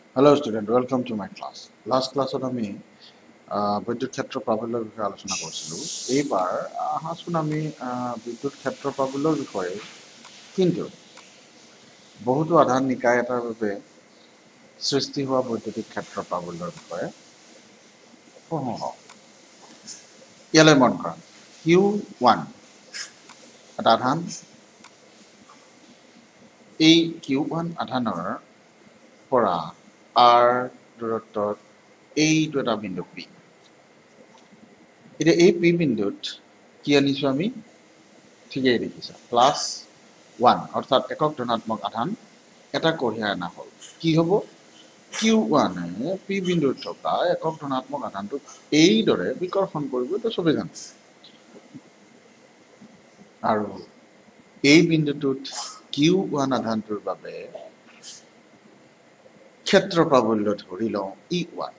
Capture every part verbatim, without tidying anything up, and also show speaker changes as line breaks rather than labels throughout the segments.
Hello student, welcome to my class. Last class on আমি বিদ্যুৎ ক্ষেত্র প্রাবল্যৰ বিষয়ে আলোচনা কৰিছিলো। এইবাৰ আহাচোন আমি বিদ্যুৎ ক্ষেত্র প্রাবল্যৰ বিষয়ে কিন্তু বহুতো আধান নিকায় এটাৰ বাবে সৃষ্টি হোৱা বৈদ্যুতিক ক্ষেত্র প্রাবল্যৰ বিষয়ে পঢ়ো হওক। ইয়ালৈ মন কৰা কিউ ওৱান এটা আধান, এই কিউ ওৱান আধানৰ পৰা আৰ দূৰত্বত এইটো এটা বিন্দু পি। এতিয়া এই পি বিন্দুত কি আনিছো আমি ঠিকই দেখিছা প্লাস ওৱান অর্থাৎ একক ধনাত্মক আধান এটা কঢ়িয়াই অনা হল। কি হব কিউ ওৱানে পি বিন্দুত থকা একক ধনাত্মক আধানটোক এইদৰে বিকৰ্ষণ কৰিব, এইটো চবেই জানে। আৰু এই বিন্দুটোত কিউ ওৱান আধানটোৰ বাবে ক্ষেত্ৰ প্ৰাবল্য ধৰি লওঁ ই ওৱান।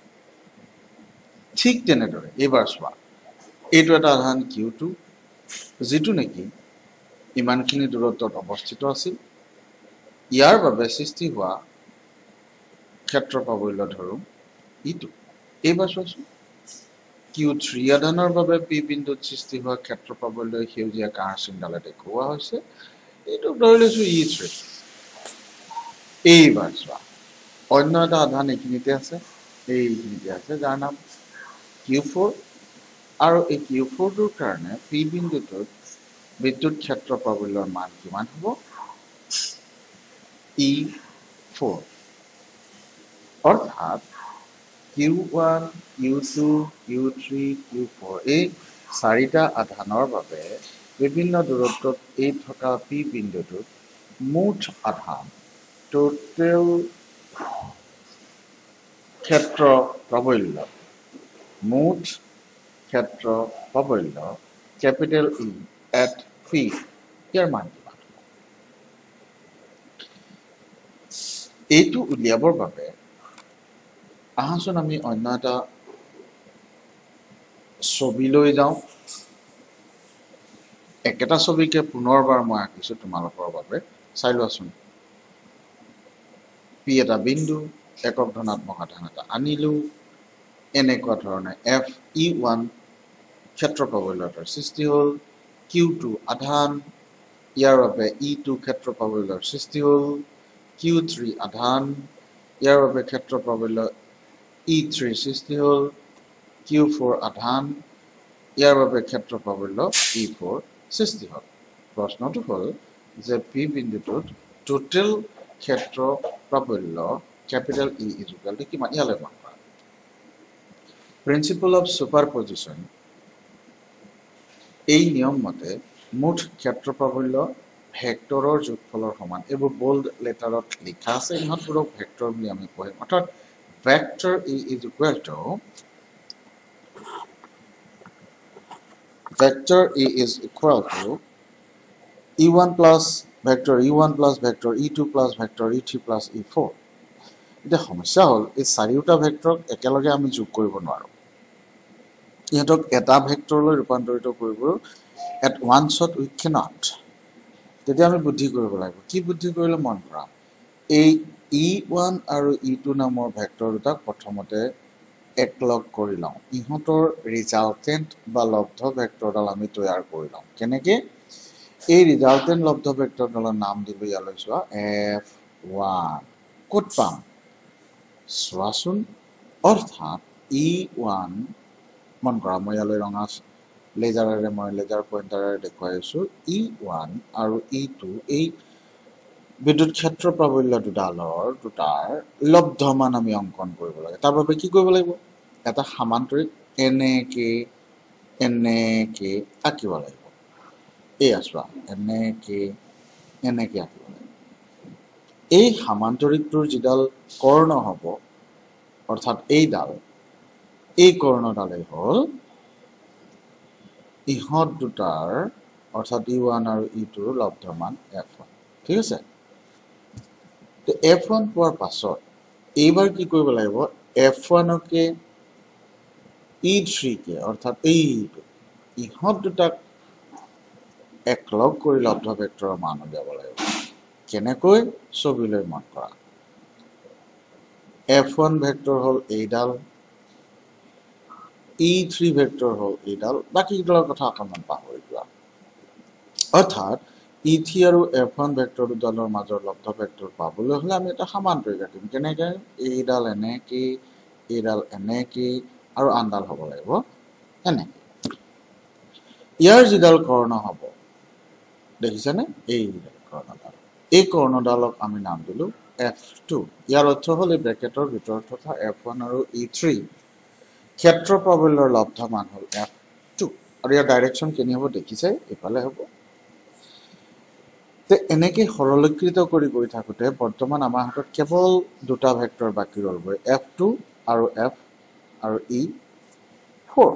ঠিক তেনেদৰে এইবাৰ চোৱা, এইটো এটা আধান কিউ টু, যিটো নেকি ইমানখিনি দূৰত্বত অৱস্থিত আছিল। ইয়াৰ বাবে সৃষ্টি হোৱা ক্ষেত্ৰ প্ৰাবল্য ধৰো ই টু। এইবাৰ চোৱাচোন, কিউ থ্ৰী আধানৰ বাবে পি বিন্দুত সৃষ্টি হোৱা ক্ষেত্ৰ প্ৰাবল্য সেউজীয়া কাঁড় চিনডালে দেখুওৱা হৈছে। এইটো ধৰি লৈছো ই থ্ৰী। এইবাৰ চোৱা, অন্য এটা আধান এইখিনিতে আছে, এইখিনিতে আছে, যাৰ নাম কিউ ফ'ৰ। আৰু এই কিউ ফ'ৰটোৰ কাৰণে পি বিন্দুটোত বিদ্যুৎ ক্ষেত্ৰ প্ৰাবল্যৰ মান কিমান হ'ব? ই ফ'ৰ। অৰ্থাৎ Q one, Q two, Q three, Q four এই চাৰিটা আধানৰ বাবে বিভিন্ন দূৰত্বত এই থকা পি বিন্দুটোত মুঠ আধান টোটেল ক্ষেত্ৰ প্ৰাবল্য, মুঠ ক্ষেত্ৰ প্ৰাবল্য কেপিটেল ই এট পি, ইয়াৰ মান কিমান? এইটো উলিয়াবৰ বাবে আহাচোন আমি অন্য এটা ছবি লৈ যাওঁ। একেটা ছবিকে পুনৰবাৰ মই আঁকিছো তোমালোকৰ বাবে, চাই লোৱাচোন। পি এটা বিন্দু, একক ধনাত্মক আধান এটা আনিলো, এনেকুৱা ধৰণে এফ ই ওৱান ক্ষেত্ৰ প্ৰাবল্য এটাৰ সৃষ্টি হ'ল। কিউ টু আধান, ইয়াৰ বাবে ই টু ক্ষেত্ৰ প্ৰাবল্যৰ সৃষ্টি হ'ল। কিউ থ্ৰী আধান, ইয়াৰ বাবে ক্ষেত্ৰ প্ৰাবল্য ই থ্ৰী সৃষ্টি হ'ল। কিউ ফ'ৰ আধান, ইয়াৰ বাবে ক্ষেত্ৰ প্ৰাবল্য ই ফ'ৰ সৃষ্টি হ'ল। প্ৰশ্নটো হ'ল যে পি বিন্দুটোত টোটেল ক্ষেত্ৰ প্ৰাবল্য capital E is equal to কিমান? ইয়ালৈ মন কৰা। প্ৰিন্সিপল অফ সুপাৰপজিশন, এই নিয়ম মতে মুঠ ক্ষেত্ৰ প্ৰাবল্য ভেক্টৰৰ যোগফলৰ সমান। এইবোৰ বোল্ড লেটাৰত লিখা আছে, ইহঁতবোৰক ভেক্টৰ বুলি আমি পঢ়িম। অৰ্থাৎ vector E is equal to vector E is equal to E one plus vector E one plus vector E two plus vector E three plus E four. এতিয়া সমস্যা হ'ল এই চাৰিওটা ভেক্টৰক একেলগে আমি যোগ কৰিব নোৱাৰো। ইহঁতক এটা ভেক্টৰলৈ ৰূপান্তৰিত কৰিব এট ওৱান্সত উই কেনট। তেতিয়া আমি বুদ্ধি কৰিব লাগিব। কি বুদ্ধি কৰিলে মন কৰা, এই ই ওৱান আৰু ই টু নামৰ ভেক্টৰ দুটাক প্ৰথমতে একলগ কৰি লওঁ। ইহঁতৰ ৰিজাল্টেণ্ট বা লব্ধ ভেক্টৰডাল আমি তৈয়াৰ কৰি লওঁ। কেনেকে? এই ৰিজাল্টেণ্ট লব্ধ ভেক্টৰডালৰ নাম দিলো ইয়ালৈ চোৱা এফ ওৱান। ক'ত পাম চোৱাচোন। অৰ্থাৎ ই ওৱান, মন কৰা মই ইয়ালৈ ৰঙা লেজাৰেৰে মই লেজাৰ পইণ্টাৰেৰে দেখুৱাই আছো। ই ওৱান আৰু ই টু এই বিদ্যুৎ ক্ষেত্ৰ প্ৰাবল্য দুডালৰ দুটাৰ লব্ধ মান আমি অংকন কৰিব লাগে। তাৰ বাবে কি কৰিব লাগিব? এটা সামান্তৰিক এনেকে এনেকে আঁকিব লাগিব। এই চোৱা এনেকে এনেকে আঁকিব লাগিব। এই সামান্তৰিকটোৰ যিডাল কৰ্ণ হ'ব, অৰ্থাৎ এইডাল, এই কৰ্ণডালেই হ'ল ইহঁত দুটাৰ অৰ্থাৎ ই ওৱান আৰু ই টুৰ লব্ধ মান এফ ওৱান। ঠিক আছে, তো এফ ওৱান পোৱাৰ পাছত এইবাৰ কি কৰিব লাগিব? এফ ওৱানকে ই থ্ৰীকে অৰ্থাৎ এইটো ইহঁত দুটাক একলগ কৰি লব্ধ ভেক্টৰৰ মান উলিয়াব লাগিব। কেনেকৈ? ছবিলৈ মন কৰা। এফ ওৱান ভেক্টৰ হ'ল এইডাল ই থ্ৰী ভেক্টৰ হ'ল এইডাল বাকীকেইডালৰ কথা অকণমান পাহৰি যোৱা অৰ্থাৎ ই থ্ৰী আৰু এফ ওৱান ভেক্টৰ দুডালৰ মাজৰ লব্ধ ভেক্টৰ পাবলৈ হ'লে আমি এটা সমান্তৰিক আঁকিম কেনেকৈ এইডাল এনেকৈ এইডাল এনেকৈ আৰু আনডাল হ'ব লাগিব এনেকৈ ইয়াৰ যিডাল কৰ্ণ হ'ব দেখিছেনে এইডাল কৰ্ণডাল এই কৰ্ণডালক আমি নাম দিলোঁ এফ টু ইয়াৰ অৰ্থ হ'ল এই ব্ৰেকেটৰ ভিতৰত থকা এফ ওৱান আৰু ই থ্ৰী ক্ষেত্ৰ প্ৰাবল্যৰ লব্ধ মান হ'ল এফ টু আৰু ইয়াৰ ডাইৰেকশ্যন কেনে হ'ব দেখিছে এইফালে হ'ব তে এনেকৈ সৰলীকৃত কৰি গৈ থাকোঁতে বৰ্তমান আমাৰ হাতত কেৱল দুটা ভেক্টৰ বাকী ৰ'লগৈ এফ টু আৰু এফ আৰু ই ফ'ৰ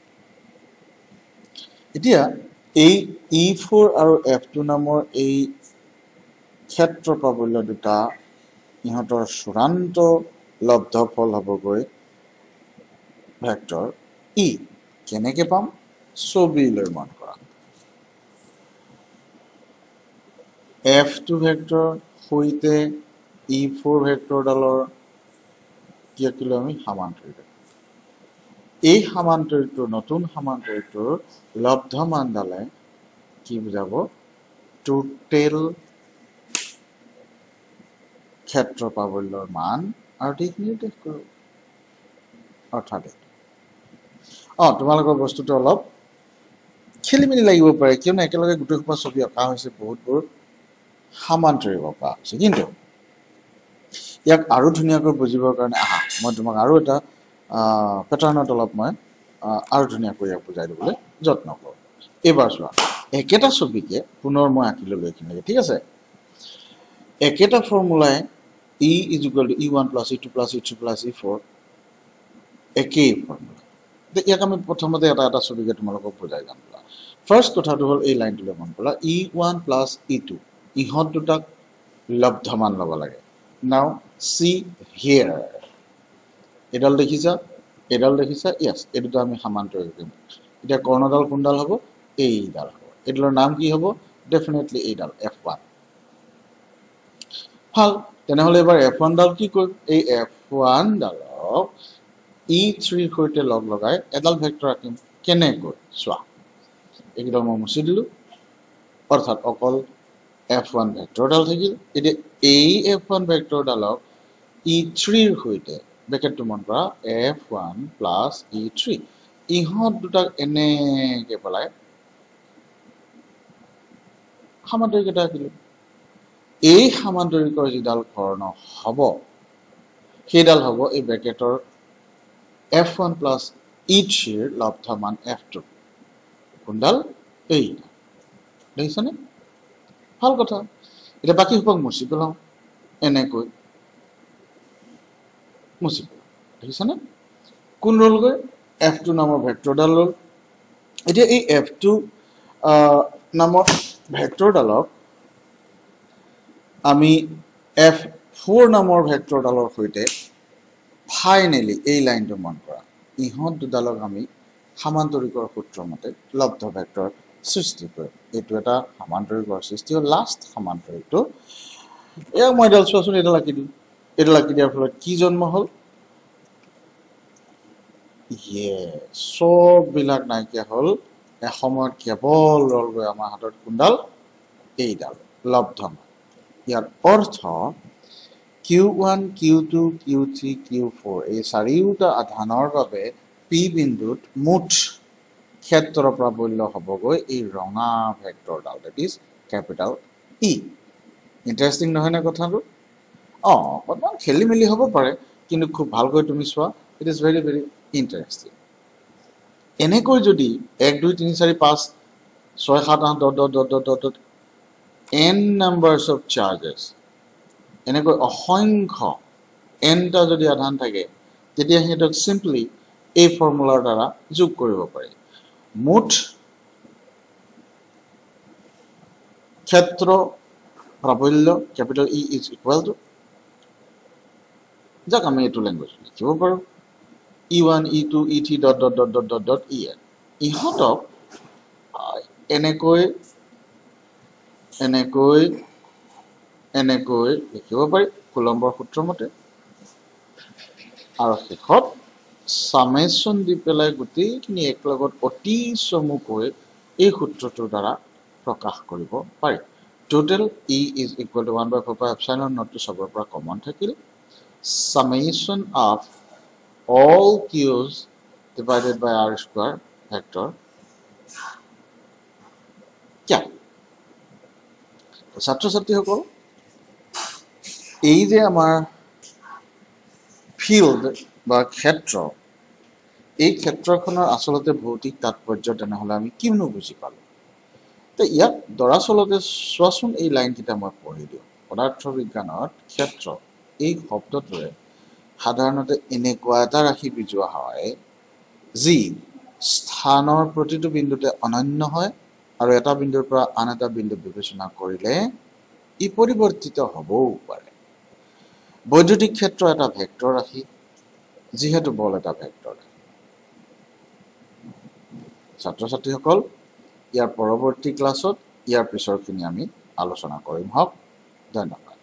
এতিয়া এই ই ফ'ৰ আৰু এফ টু নামৰ এই ক্ষেত্ৰ প্ৰাবল্য দুটা ইহঁতৰ চূড়ান্ত লব্ধ ফল হ'বগৈ ভেক্টৰ ই কেনেকৈ পাম ছবিলৈ মন কৰা এফ টু ভেক্টৰ সৈতে ই ফ'ৰ ভেক্টৰডালৰ কি আঁকিলোঁ আমি সমান্তৰিক এই সমান্তৰিকটোৰ নতুন সমান্তৰিকটোৰ লব্ধ মানডালে কি বুজাব টোটেল ক্ষেত্ৰ প্ৰাবল্যৰ মান আৰু ঠিক নিৰ্দেশ কৰোঁ অৰ্থাৎ অঁ তোমালোকৰ বস্তুটো অলপ খেলি মেলি লাগিব পাৰে কিয়নো একেলগে গোটেই সোপা ছবি অঁকা হৈছে বহুতবোৰ সমান্তৰিক অঁকা হৈছে কিন্তু ইয়াক আৰু ধুনীয়াকৈ বুজিবৰ কাৰণে আহা মই তোমাক আৰু এটা পেটাৰ্ণত অলপ মই আৰু ধুনীয়াকৈ ইয়াক বুজাই দিবলৈ যত্ন কৰোঁ এইবাৰ চোৱা একেটা ছবিকে পুনৰ মই আঁকি ল'লোঁ এইখিনিলৈকে ঠিক আছে একেটা ফৰ্মুলাই E is equal to E one plus E two plus E three plus E four একেই ফৰ্মুলা ইয়াক আমি প্ৰথমতে এটা এটা ছবিকে তোমালোকক বুজাই যাম ফাৰ্ষ্ট কথাটো হ'ল এই লাইনটোলৈ মন কৰা E one plus E two ইহঁত দুটাক লব্ধ মান ল'ব লাগে নাও চি হিয়াৰ এডাল দেখিছা এডাল দেখিছা য়েছ এই দুটা আমি সমান্তৰিক দিম এতিয়া কৰ্ণডাল কোনডাল হ'ব এইডাল হ'ব এইডালৰ নাম কি হ'ব ডেফিনেটলি এইডাল এফ ওৱান ভাল তেনেহ'লে এবাৰ এফ ওৱানডাল কি কৰিম এই এফ ওৱানডালক ই থ্ৰীৰ সৈতে লগ লগাই এডাল ভেক্টৰ আঁকিম কেনেকৈ চোৱা এইকেইডাল মই মুচি দিলোঁ অৰ্থাৎ অকল এফ ওৱান ভেক্টৰডাল থাকিল এতিয়া এই এফ ওৱান ভেক্টৰডালক ই থ্ৰীৰ সৈতে ব্ৰেকেটটো মন কৰা F one plus E three ইহঁত দুটাক এনেকৈ পেলাই সমান্তৰিক এটা আঁকিলোঁ এই সমান্তৰিকৰ যিডাল কৰ্ণ হ'ব সেইডাল হ'ব এই ব্ৰেকেটৰ এফ ওৱান প্লাছ ই থ্ৰীৰ লব্ধ মান এফ টু কোনডাল এইডাল দেখিছানে ভাল কথা এতিয়া বাকী সোপাক মুচি পেলাওঁ এনেকৈ মুচি পেলাওঁ দেখিছানে কোন ৰ'লগৈ এফ টু নামৰ ভেক্টৰডাল ৰ'ল এতিয়া এই এফ টু নামৰ ভেক্টৰডালক আমি এফ ফ'ৰ নামৰ ভেক্টৰডালৰ সৈতে ফাইনেলি এই লাইনটো মন কৰা ইহঁত দুডালক আমি সমান্তৰিকৰ সূত্ৰ মতে লব্ধ ভেক্টৰ সৃষ্টি কৰিম এইটো এটা সমান্তৰিকৰ সৃষ্টি হ'ল লাষ্ট সমান্তৰিকটো এয়া মই এডাল চোৱাচোন এইডাল আঁকি দিওঁ এইডাল আঁকি দিয়াৰ ফলত কি জন্ম হ'ল ইয়ে চববিলাক নাইকিয়া হ'ল এসময়ত কেৱল ৰ'লগৈ আমাৰ হাতত কোনডাল এইডাল লব্ধ মান ইয়াৰ অৰ্থ Q one Q two Q three Q four এই চাৰিওটা আধানৰ বাবে পি বিন্দুত মুঠ ক্ষেত্ৰ প্ৰাবল্য হ'বগৈ এই ৰঙা ভেক্টৰডাল that is capital E interesting নহয়নে কথাটো অঁ অকণমান খেলি মেলি হ'ব পাৰে কিন্তু খুব ভালকৈ তুমি চোৱা it is very very interesting এনেকৈ যদি এক দুই তিনি চাৰি পাঁচ ছয় সাত আঠ দহ দহ দহ দহ দহ দহ এন নাম্বাৰছ অফ চাৰ্জেছ এনেকৈ অসংখ্য এনটা যদি আধান থাকে তেতিয়া সিহঁতক চিম্পলি এই ফৰ্মুলাৰ দ্বাৰা যোগ কৰিব পাৰি মুঠ ক্ষেত্ৰ প্ৰাবল্য capital E is equal to যাক আমি এইটো লেংগুৱেজ লিখিব পাৰোঁ E one E two E three dot dot dot dot dot dot E N ইহঁতক এনেকৈ এনেকৈ এনেকৈ লিখিব পাৰি কুলম্বৰ সূত্ৰ মতে আৰু শেষত সামেশন দি পেলাই গোটেইখিনি একলগত অতি চমুকৈ এই সূত্ৰটোৰ দ্বাৰা প্ৰকাশ কৰিব পাৰি total E is equal to one by four pi epsilon naught to সবৰ পৰা কমন থাকিল summation of all q's divided by r square vector क्या ছাত্ৰ ছাত্ৰীসকল এই যে আমাৰ ফিল্ড বা ক্ষেত্ৰ এই ক্ষেত্ৰখনৰ আসলতে ভৌতিক তাৎপৰ্য তেনেহলে আমি কিনো বুজি পালো তো ইয়াত দৰাচলতে চোৱাচোন এই লাইন কিটা মই পঢ়ি দিওঁ পদাৰ্থ বিজ্ঞানত ক্ষেত্ৰ এই শব্দটোৱে সাধাৰণতে এনেকুৱা এটা ৰাশি বুজোৱা হয় যি স্থানৰ প্ৰতিটো বিন্দুতে অনন্য হয় আৰু এটা বিন্দুৰ পৰা আন এটা বিন্দু বিবেচনা কৰিলে ই পৰিৱৰ্তিত হ'বও পাৰে বৈদ্যুতিক ক্ষেত্ৰ এটা ভেক্টৰ ৰাশি যিহেতু বল এটা ভেক্টৰ ৰাশি ছাত্ৰ ছাত্ৰীসকল ইয়াৰ পৰৱৰ্তী ক্লাছত ইয়াৰ পিছৰখিনি আমি আলোচনা কৰিম হওক ধন্যবাদ